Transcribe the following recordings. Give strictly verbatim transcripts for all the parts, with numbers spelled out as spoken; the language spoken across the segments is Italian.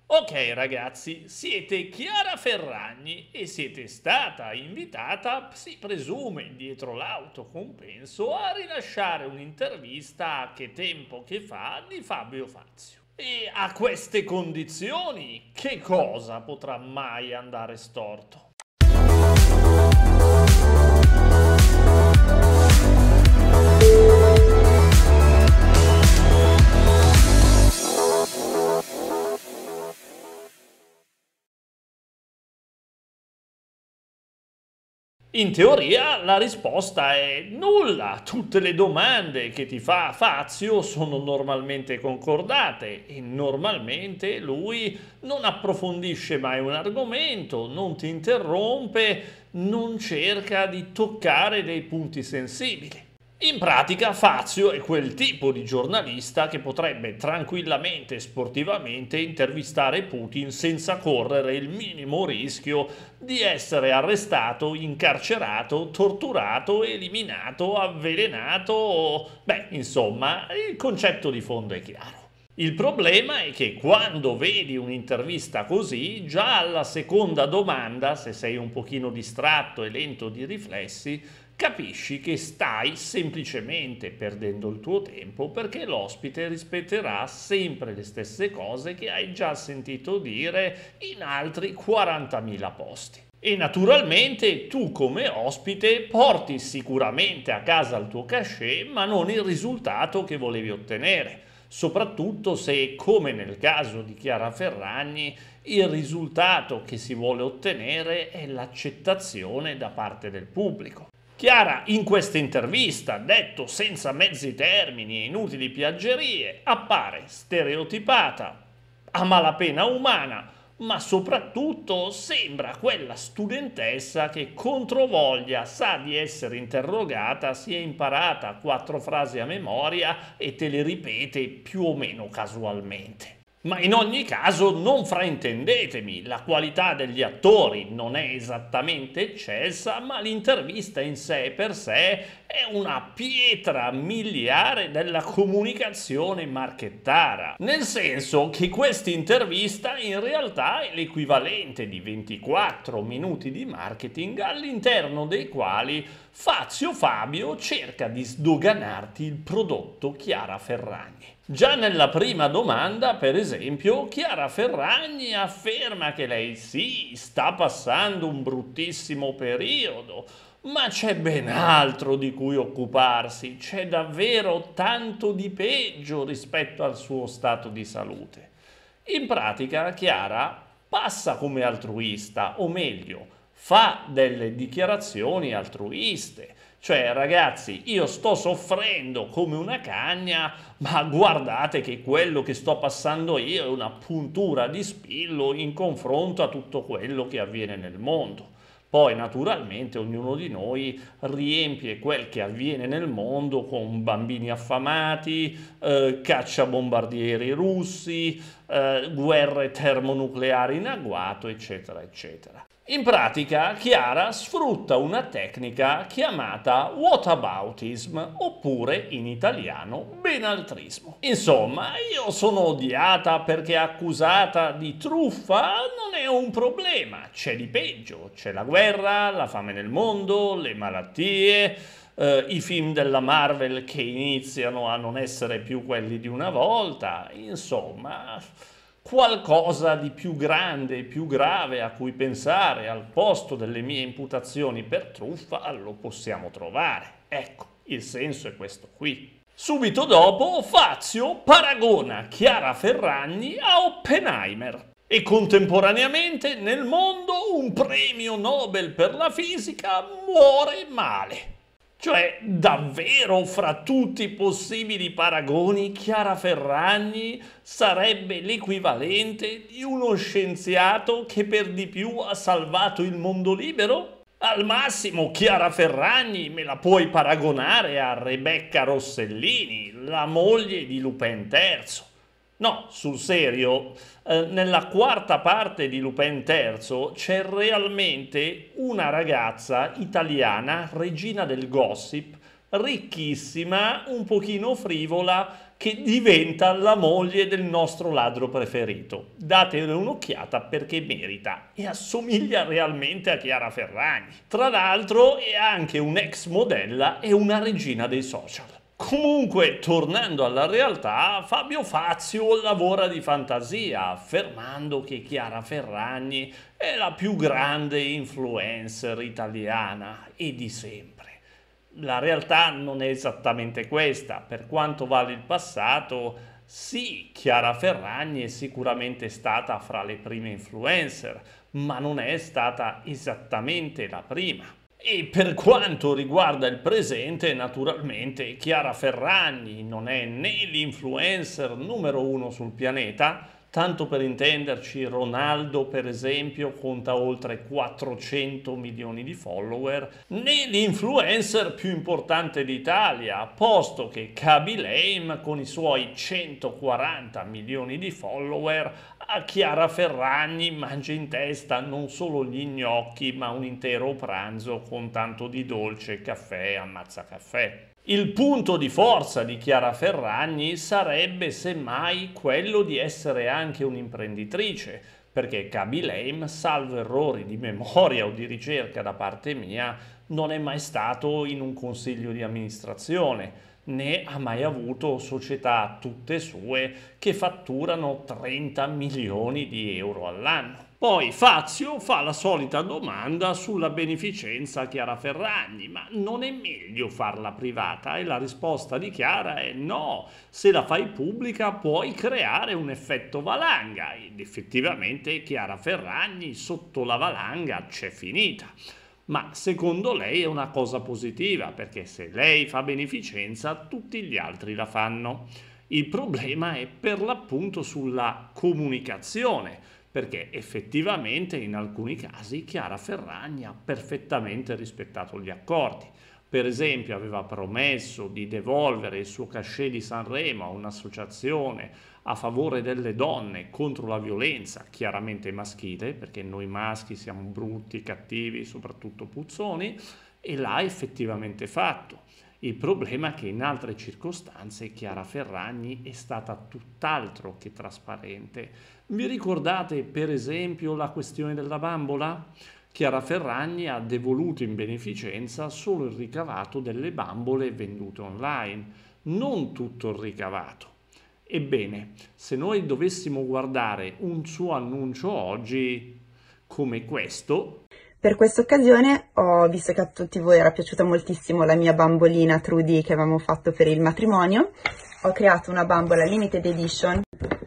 Ok ragazzi, siete Chiara Ferragni e siete stata invitata, si presume dietro l'autocompenso, a rilasciare un'intervista a Che tempo che fa di Fabio Fazio. E a queste condizioni, che cosa potrà mai andare storto? In teoria la risposta è nulla, tutte le domande che ti fa Fazio sono normalmente concordate e normalmente lui non approfondisce mai un argomento, non ti interrompe, non cerca di toccare dei punti sensibili. In pratica Fazio è quel tipo di giornalista che potrebbe tranquillamente e sportivamente intervistare Putin senza correre il minimo rischio di essere arrestato, incarcerato, torturato, eliminato, avvelenato. Beh, insomma, il concetto di fondo è chiaro. Il problema è che quando vedi un'intervista così, già alla seconda domanda, se sei un pochino distratto e lento di riflessi, capisci che stai semplicemente perdendo il tuo tempo perché l'ospite rispetterà sempre le stesse cose che hai già sentito dire in altri quarantamila posti. E naturalmente tu come ospite porti sicuramente a casa il tuo cachet, ma non il risultato che volevi ottenere, soprattutto se, come nel caso di Chiara Ferragni, il risultato che si vuole ottenere è l'accettazione da parte del pubblico. Chiara in questa intervista, detto senza mezzi termini e inutili piaggerie, appare stereotipata, a malapena umana, ma soprattutto sembra quella studentessa che controvoglia sa di essere interrogata, si è imparata quattro frasi a memoria e te le ripete più o meno casualmente. Ma in ogni caso non fraintendetemi, la qualità degli attori non è esattamente eccelsa, ma l'intervista in sé per sé è una pietra miliare della comunicazione marchettara. Nel senso che questa intervista in realtà è l'equivalente di ventiquattro minuti di marketing all'interno dei quali Fazio Fabio cerca di sdoganarti il prodotto Chiara Ferragni. Già nella prima domanda, per esempio, Chiara Ferragni afferma che lei sì, sta passando un bruttissimo periodo, ma c'è ben altro di cui occuparsi, c'è davvero tanto di peggio rispetto al suo stato di salute. In pratica, Chiara passa come altruista, o meglio, fa delle dichiarazioni altruiste. Cioè, ragazzi, io sto soffrendo come una cagna, ma guardate che quello che sto passando io è una puntura di spillo in confronto a tutto quello che avviene nel mondo. Poi, naturalmente, ognuno di noi riempie quel che avviene nel mondo con bambini affamati, eh, cacciabombardieri russi, eh, guerre termonucleari in agguato, eccetera, eccetera. In pratica, Chiara sfrutta una tecnica chiamata whataboutism, oppure in italiano benaltrismo. Insomma, io sono odiata perché accusata di truffa non è un problema, c'è di peggio, c'è la guerra, la fame nel mondo, le malattie, eh, i film della Marvel che iniziano a non essere più quelli di una volta, insomma qualcosa di più grande e più grave a cui pensare al posto delle mie imputazioni per truffa lo possiamo trovare. Ecco, il senso è questo qui. Subito dopo Fazio paragona Chiara Ferragni a Oppenheimer e contemporaneamente nel mondo un premio Nobel per la fisica muore male. Cioè, davvero, fra tutti i possibili paragoni, Chiara Ferragni sarebbe l'equivalente di uno scienziato che per di più ha salvato il mondo libero? Al massimo, Chiara Ferragni me la puoi paragonare a Rebecca Rossellini, la moglie di Lupin terzo. No, sul serio, eh, nella quarta parte di Lupin terzo c'è realmente una ragazza italiana, regina del gossip, ricchissima, un pochino frivola, che diventa la moglie del nostro ladro preferito. Datele un'occhiata perché merita e assomiglia realmente a Chiara Ferragni. Tra l'altro è anche un'ex modella e una regina dei social. Comunque, tornando alla realtà, Fabio Fazio lavora di fantasia, affermando che Chiara Ferragni è la più grande influencer italiana e di sempre. La realtà non è esattamente questa, per quanto vale il passato, sì, Chiara Ferragni è sicuramente stata fra le prime influencer, ma non è stata esattamente la prima. E per quanto riguarda il presente, naturalmente Chiara Ferragni non è né l'influencer numero uno sul pianeta. Tanto per intenderci, Ronaldo per esempio conta oltre quattrocento milioni di follower, né l'influencer più importante d'Italia, posto che Khaby Lame con i suoi centoquaranta milioni di follower a Chiara Ferragni mangia in testa non solo gli gnocchi ma un intero pranzo con tanto di dolce, caffè e ammazza caffè. Il punto di forza di Chiara Ferragni sarebbe semmai quello di essere anche un'imprenditrice, perché Khaby Lame, salvo errori di memoria o di ricerca da parte mia, non è mai stato in un consiglio di amministrazione, né ha mai avuto società tutte sue che fatturano trenta milioni di euro all'anno. Poi Fazio fa la solita domanda sulla beneficenza a Chiara Ferragni, ma non è meglio farla privata? E la risposta di Chiara è no, se la fai pubblica puoi creare un effetto valanga, ed effettivamente Chiara Ferragni sotto la valanga c'è finita. Ma secondo lei è una cosa positiva, perché se lei fa beneficenza tutti gli altri la fanno. Il problema è per l'appunto sulla comunicazione, perché effettivamente in alcuni casi Chiara Ferragni ha perfettamente rispettato gli accordi. Per esempio aveva promesso di devolvere il suo cachet di Sanremo a un'associazione a favore delle donne contro la violenza, chiaramente maschile, perché noi maschi siamo brutti, cattivi, soprattutto puzzoni, e l'ha effettivamente fatto. Il problema è che in altre circostanze Chiara Ferragni è stata tutt'altro che trasparente. Vi ricordate per esempio la questione della bambola? Chiara Ferragni ha devoluto in beneficenza solo il ricavato delle bambole vendute online, non tutto il ricavato. Ebbene, se noi dovessimo guardare un suo annuncio oggi come questo... Per questa occasione ho visto che a tutti voi era piaciuta moltissimo la mia bambolina Trudy che avevamo fatto per il matrimonio. Ho creato una bambola limited edition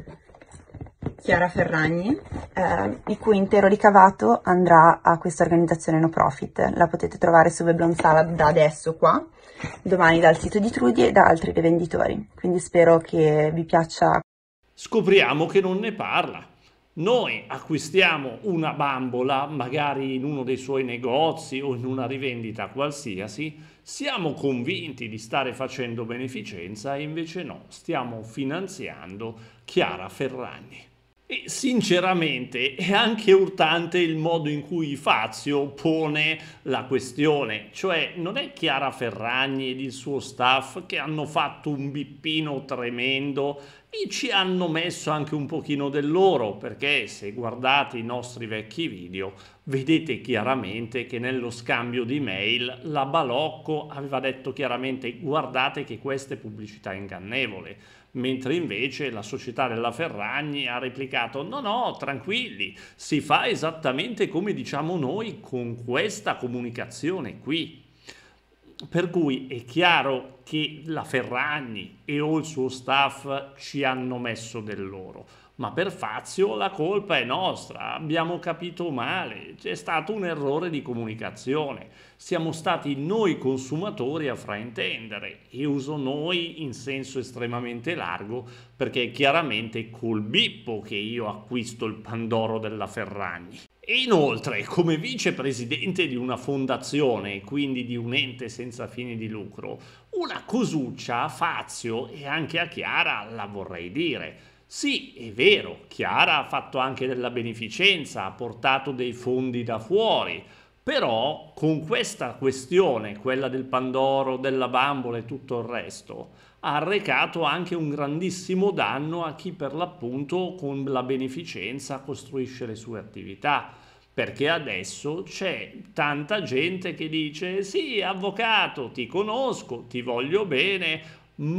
Chiara Ferragni, eh, il cui intero ricavato andrà a questa organizzazione no profit. La potete trovare su Weblon Salad da adesso qua, domani dal sito di Trudy e da altri rivenditori. Quindi spero che vi piaccia. Scopriamo che non ne parla. Noi acquistiamo una bambola, magari in uno dei suoi negozi o in una rivendita qualsiasi, siamo convinti di stare facendo beneficenza e invece no, stiamo finanziando Chiara Ferragni. E sinceramente è anche urtante il modo in cui Fazio pone la questione, cioè non è Chiara Ferragni ed il suo staff che hanno fatto un bippino tremendo e ci hanno messo anche un pochino del loro, perché se guardate i nostri vecchi video vedete chiaramente che nello scambio di mail la Balocco aveva detto chiaramente guardate che questa è pubblicità ingannevole, mentre invece la società della Ferragni ha replicato no no tranquilli, si fa esattamente come diciamo noi con questa comunicazione qui. Per cui è chiaro che la Ferragni e o il suo staff ci hanno messo del loro, ma per Fazio la colpa è nostra, abbiamo capito male, c'è stato un errore di comunicazione, siamo stati noi consumatori a fraintendere, e uso noi in senso estremamente largo perché è chiaramente col bippo che io acquisto il Pandoro della Ferragni. E inoltre, come vicepresidente di una fondazione, quindi di un ente senza fini di lucro, una cosuccia a Fazio e anche a Chiara la vorrei dire. Sì, è vero, Chiara ha fatto anche della beneficenza, ha portato dei fondi da fuori, Però con questa questione, quella del Pandoro, della bambola e tutto il resto, ha arrecato anche un grandissimo danno a chi per l'appunto con la beneficenza costruisce le sue attività. Perché adesso c'è tanta gente che dice: sì, avvocato, ti conosco, ti voglio bene,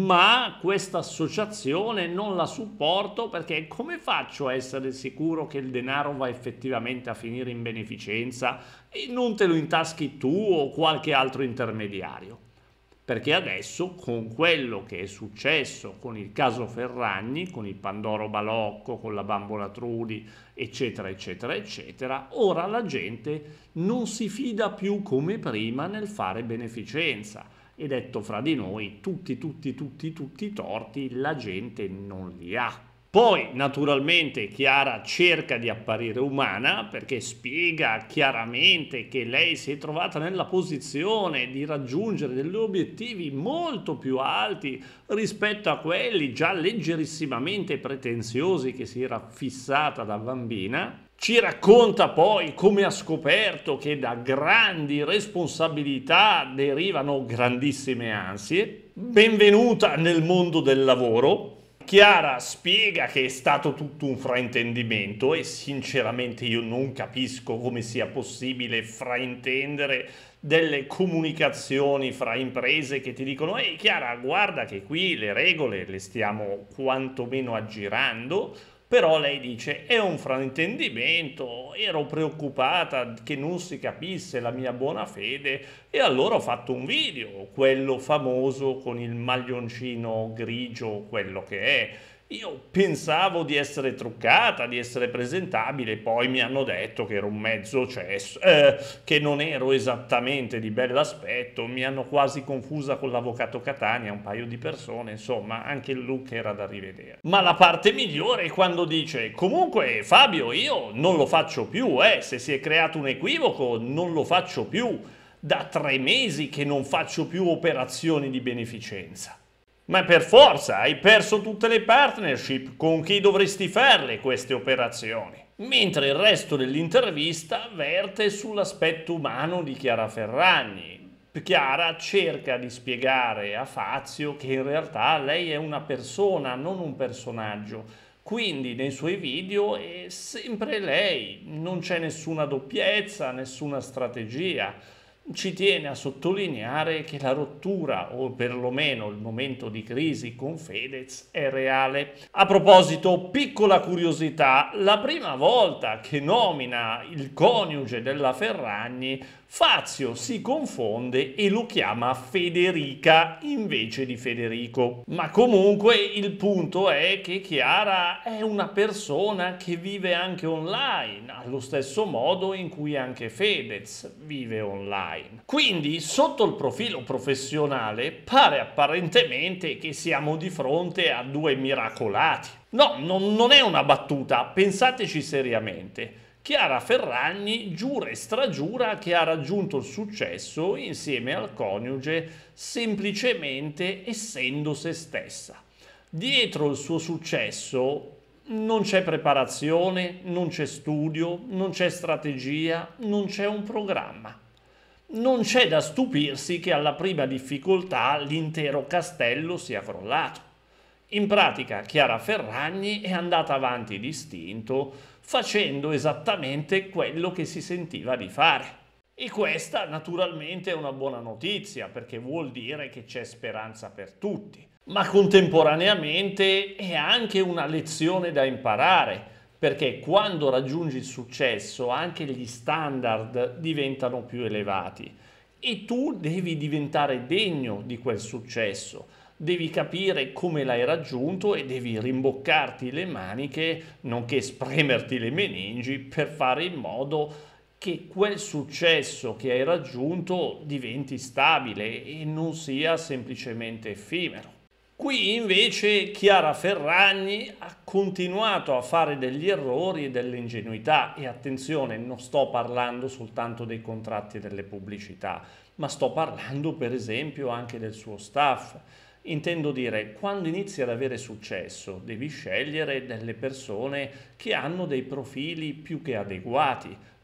ma questa associazione non la supporto perché come faccio a essere sicuro che il denaro va effettivamente a finire in beneficenza e non te lo intaschi tu o qualche altro intermediario? Perché adesso con quello che è successo con il caso Ferragni, con il Pandoro Balocco, con la bambola Trudi, eccetera, eccetera, eccetera, ora la gente non si fida più come prima nel fare beneficenza. E detto fra di noi, tutti, tutti, tutti, tutti i torti la gente non li ha. Poi naturalmente Chiara cerca di apparire umana perché spiega chiaramente che lei si è trovata nella posizione di raggiungere degli obiettivi molto più alti rispetto a quelli già leggerissimamente pretenziosi che si era fissata da bambina. Ci racconta poi come ha scoperto che da grandi responsabilità derivano grandissime ansie. Benvenuta nel mondo del lavoro. Chiara spiega che è stato tutto un fraintendimento e sinceramente io non capisco come sia possibile fraintendere delle comunicazioni fra imprese che ti dicono: ehi Chiara, guarda che qui le regole le stiamo quantomeno aggirando. Però lei dice: è un fraintendimento, ero preoccupata che non si capisse la mia buona fede e allora ho fatto un video, quello famoso con il maglioncino grigio, quello che è. Io pensavo di essere truccata, di essere presentabile, poi mi hanno detto che ero un mezzo cesso, eh, che non ero esattamente di bell'aspetto, mi hanno quasi confusa con l'avvocato Catania, un paio di persone, insomma, anche il look era da rivedere. Ma la parte migliore è quando dice: comunque Fabio, io non lo faccio più, eh, se si è creato un equivoco non lo faccio più, da tre mesi che non faccio più operazioni di beneficenza. Ma per forza, hai perso tutte le partnership, con chi dovresti farle queste operazioni? Mentre il resto dell'intervista verte sull'aspetto umano di Chiara Ferragni. Chiara cerca di spiegare a Fazio che in realtà lei è una persona, non un personaggio. Quindi nei suoi video è sempre lei, non c'è nessuna doppiezza, nessuna strategia. Ci tiene a sottolineare che la rottura, o perlomeno il momento di crisi con Fedez, è reale. A proposito, piccola curiosità, la prima volta che nomina il coniuge della Ferragni, Fazio si confonde e lo chiama Federica invece di Federico. Ma comunque il punto è che Chiara è una persona che vive anche online, allo stesso modo in cui anche Fedez vive online. Quindi, sotto il profilo professionale, pare apparentemente che siamo di fronte a due miracolati. No, non, non è una battuta, pensateci seriamente. Chiara Ferragni giura e stragiura che ha raggiunto il successo insieme al coniuge semplicemente essendo se stessa. Dietro il suo successo non c'è preparazione, non c'è studio, non c'è strategia, non c'è un programma. Non c'è da stupirsi che alla prima difficoltà l'intero castello sia crollato. In pratica Chiara Ferragni è andata avanti distinto, facendo esattamente quello che si sentiva di fare. E questa naturalmente è una buona notizia, perché vuol dire che c'è speranza per tutti. Ma contemporaneamente è anche una lezione da imparare, perché quando raggiungi il successo anche gli standard diventano più elevati e tu devi diventare degno di quel successo, devi capire come l'hai raggiunto e devi rimboccarti le maniche, nonché spremerti le meningi per fare in modo che quel successo che hai raggiunto diventi stabile e non sia semplicemente effimero. Qui invece Chiara Ferragni ha continuato a fare degli errori e delle ingenuità e attenzione, non sto parlando soltanto dei contratti e delle pubblicità, ma sto parlando per esempio anche del suo staff. Intendo dire, quando inizi ad avere successo devi scegliere delle persone che hanno dei profili più che adeguati,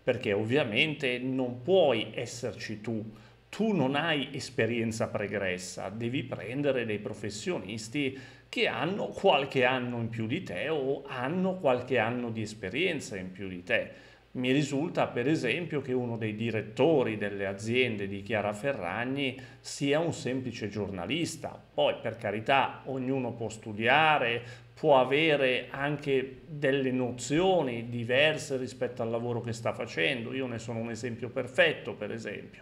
perché ovviamente non puoi esserci tu. Tu non hai esperienza pregressa, devi prendere dei professionisti che hanno qualche anno in più di te o hanno qualche anno di esperienza in più di te. Mi risulta per esempio che uno dei direttori delle aziende di Chiara Ferragni sia un semplice giornalista. Poi per carità ognuno può studiare, può avere anche delle nozioni diverse rispetto al lavoro che sta facendo. Io ne sono un esempio perfetto, per esempio.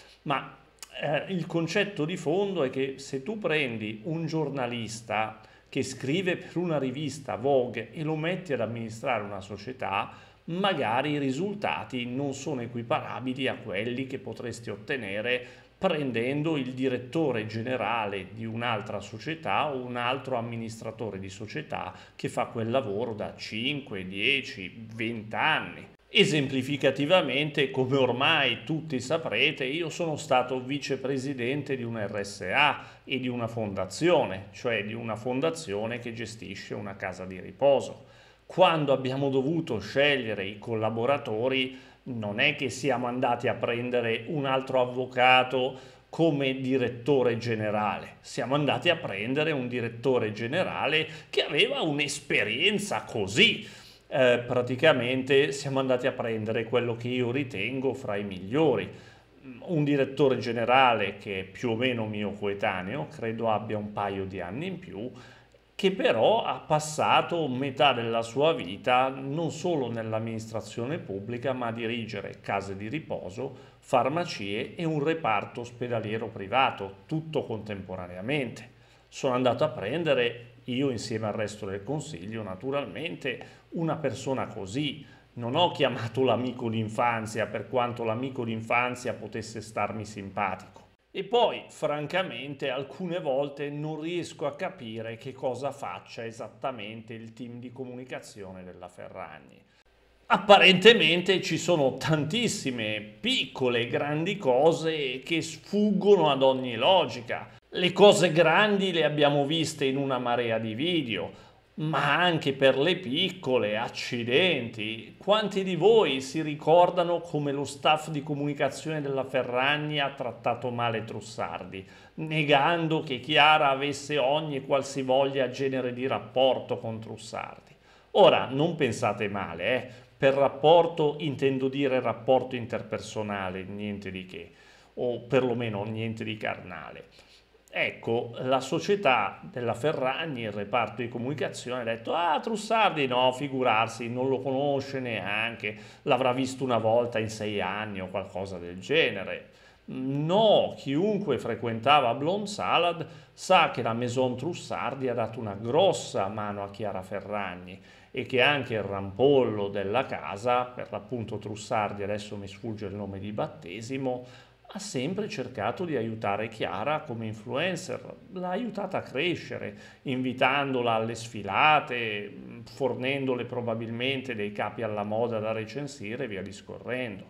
Ma eh, il concetto di fondo è che se tu prendi un giornalista che scrive per una rivista Vogue e lo metti ad amministrare una società, magari i risultati non sono equiparabili a quelli che potresti ottenere prendendo il direttore generale di un'altra società o un altro amministratore di società che fa quel lavoro da cinque, dieci, venti anni. Esemplificativamente, come ormai tutti saprete, io sono stato vicepresidente di un R S A e di una fondazione, cioè di una fondazione che gestisce una casa di riposo. Quando abbiamo dovuto scegliere i collaboratori, non è che siamo andati a prendere un altro avvocato come direttore generale, siamo andati a prendere un direttore generale che aveva un'esperienza così. Eh, praticamente siamo andati a prendere quello che io ritengo fra i migliori, un direttore generale che è più o meno mio coetaneo, credo abbia un paio di anni in più, che però ha passato metà della sua vita non solo nell'amministrazione pubblica, ma a dirigere case di riposo, farmacie e un reparto ospedaliero privato, tutto contemporaneamente. Sono andato a prendere, io insieme al resto del consiglio, naturalmente, una persona così. Non ho chiamato l'amico d'infanzia, per quanto l'amico d'infanzia potesse starmi simpatico. E poi, francamente, alcune volte non riesco a capire che cosa faccia esattamente il team di comunicazione della Ferragni. Apparentemente ci sono tantissime piccole e grandi cose che sfuggono ad ogni logica. Le cose grandi le abbiamo viste in una marea di video, ma anche per le piccole, accidenti. Quanti di voi si ricordano come lo staff di comunicazione della Ferragni ha trattato male Trussardi, negando che Chiara avesse ogni qualsivoglia genere di rapporto con Trussardi? Ora, non pensate male, eh? Per rapporto intendo dire rapporto interpersonale, niente di che, o perlomeno niente di carnale. Ecco, la società della Ferragni, il reparto di comunicazione, ha detto: ah, Trussardi no, figurarsi, non lo conosce neanche, l'avrà visto una volta in sei anni o qualcosa del genere. No, chiunque frequentava Blonde Salad sa che la Maison Trussardi ha dato una grossa mano a Chiara Ferragni e che anche il rampollo della casa, per l'appunto Trussardi, adesso mi sfugge il nome di battesimo, ha sempre cercato di aiutare Chiara come influencer, l'ha aiutata a crescere, invitandola alle sfilate, fornendole probabilmente dei capi alla moda da recensire e via discorrendo.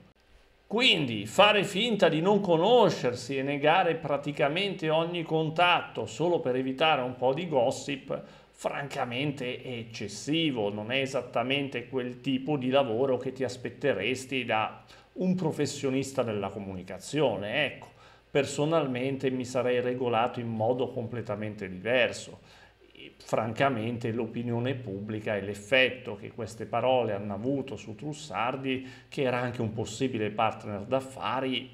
Quindi fare finta di non conoscersi e negare praticamente ogni contatto solo per evitare un po' di gossip, francamente è eccessivo, non è esattamente quel tipo di lavoro che ti aspetteresti da un professionista della comunicazione. Ecco, personalmente mi sarei regolato in modo completamente diverso. E, francamente, l'opinione pubblica e l'effetto che queste parole hanno avuto su Trussardi, che era anche un possibile partner d'affari,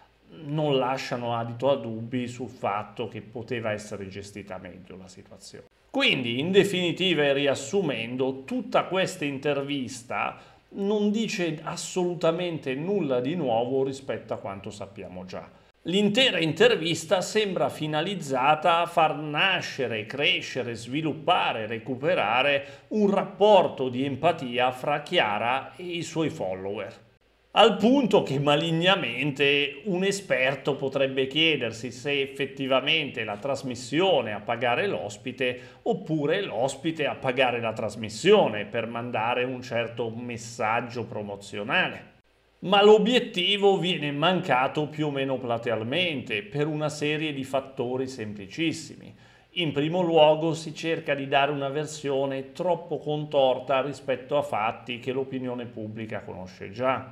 non lasciano adito a dubbi sul fatto che poteva essere gestita meglio la situazione. Quindi, in definitiva e riassumendo, tutta questa intervista non dice assolutamente nulla di nuovo rispetto a quanto sappiamo già. L'intera intervista sembra finalizzata a far nascere, crescere, sviluppare, recuperare un rapporto di empatia fra Chiara e i suoi follower. Al punto che malignamente un esperto potrebbe chiedersi se effettivamente la trasmissione a pagare l'ospite oppure l'ospite a pagare la trasmissione per mandare un certo messaggio promozionale. Ma l'obiettivo viene mancato più o meno platealmente per una serie di fattori semplicissimi. In primo luogo si cerca di dare una versione troppo contorta rispetto a fatti che l'opinione pubblica conosce già.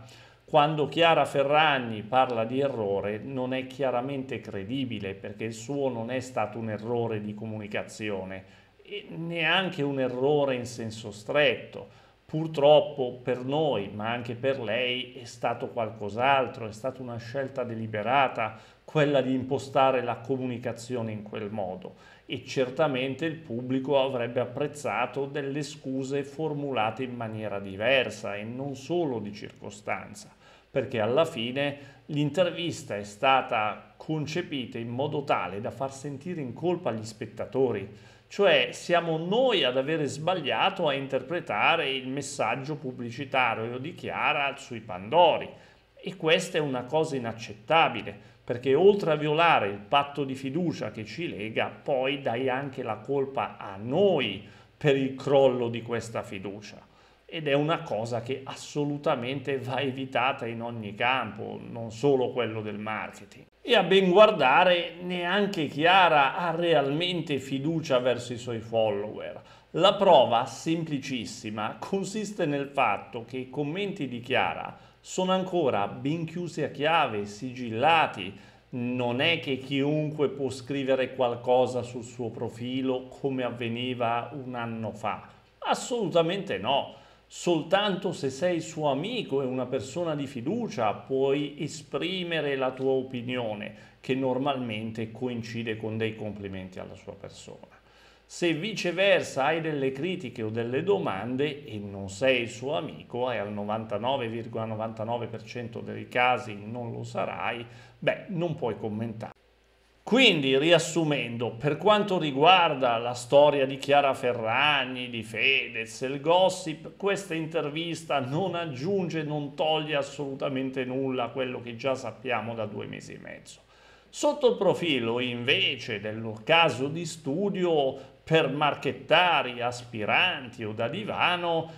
Quando Chiara Ferragni parla di errore non è chiaramente credibile, perché il suo non è stato un errore di comunicazione e neanche un errore in senso stretto. Purtroppo per noi, ma anche per lei, è stato qualcos'altro, è stata una scelta deliberata quella di impostare la comunicazione in quel modo, e certamente il pubblico avrebbe apprezzato delle scuse formulate in maniera diversa e non solo di circostanza, perché alla fine l'intervista è stata concepita in modo tale da far sentire in colpa gli spettatori. Cioè siamo noi ad avere sbagliato a interpretare il messaggio pubblicitario di Chiara sui Pandori, e questa è una cosa inaccettabile, perché oltre a violare il patto di fiducia che ci lega, poi dai anche la colpa a noi per il crollo di questa fiducia. Ed è una cosa che assolutamente va evitata in ogni campo, non solo quello del marketing. E a ben guardare neanche Chiara ha realmente fiducia verso i suoi follower. La prova semplicissima consiste nel fatto che i commenti di Chiara sono ancora ben chiusi a chiave, sigillati. Non è che chiunque può scrivere qualcosa sul suo profilo come avveniva un anno fa. Assolutamente no. Soltanto se sei suo amico e una persona di fiducia puoi esprimere la tua opinione, che normalmente coincide con dei complimenti alla sua persona. Se viceversa hai delle critiche o delle domande e non sei il suo amico, e al novantanove virgola novantanove per cento dei casi non lo sarai, beh, non puoi commentare. Quindi, riassumendo, per quanto riguarda la storia di Chiara Ferragni, di Fedez, il gossip, questa intervista non aggiunge, non toglie assolutamente nulla a quello che già sappiamo da due mesi e mezzo. Sotto il profilo, invece, del caso di studio per marchettari, aspiranti o da divano,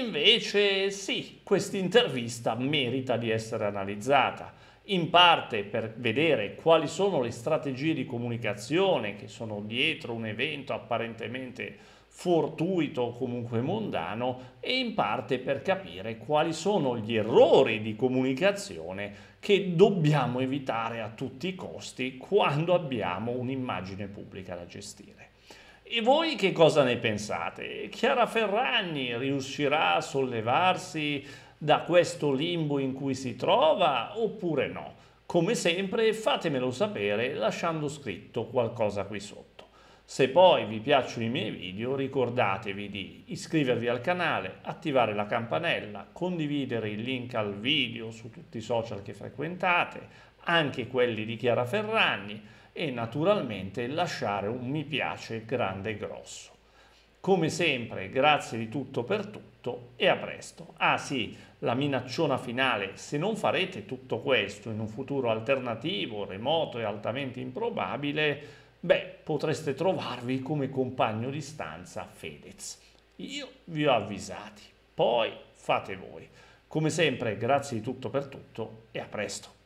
invece sì, questa intervista merita di essere analizzata. In parte per vedere quali sono le strategie di comunicazione che sono dietro un evento apparentemente fortuito o comunque mondano, e in parte per capire quali sono gli errori di comunicazione che dobbiamo evitare a tutti i costi quando abbiamo un'immagine pubblica da gestire. E voi che cosa ne pensate? Chiara Ferragni riuscirà a sollevarsi da questo limbo in cui si trova oppure no? Come sempre fatemelo sapere lasciando scritto qualcosa qui sotto. Se poi vi piacciono i miei video ricordatevi di iscrivervi al canale, attivare la campanella, condividere il link al video su tutti i social che frequentate, anche quelli di Chiara Ferragni, e naturalmente lasciare un mi piace grande e grosso. Come sempre, grazie di tutto per tutto e a presto. Ah sì, la minacciona finale: se non farete tutto questo in un futuro alternativo, remoto e altamente improbabile, beh, potreste trovarvi come compagno di stanza Fedez. Io vi ho avvisati, poi fate voi. Come sempre, grazie di tutto per tutto e a presto.